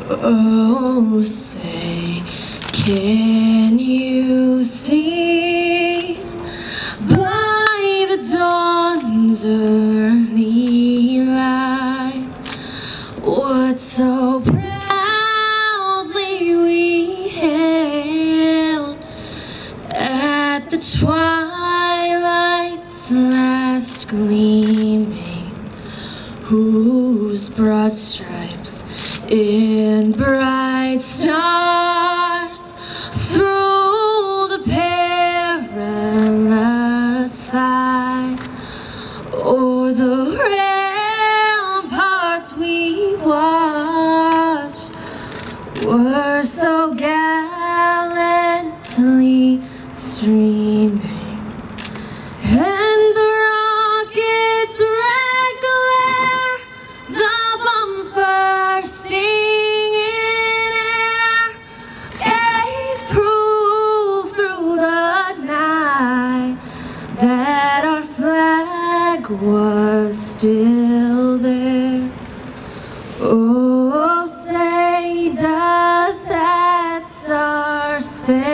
Oh, say, can you see by the dawn's early light what so proudly we hailed at the twilight's last gleaming, whose broad stripes in bright stars through the perilous fight o'er the ramparts we watched were so gallantly streaming, and the rockets' red glare, the bombs bursting in air, gave proof through the night that our flag was still there. Oh, say, does that star-spangled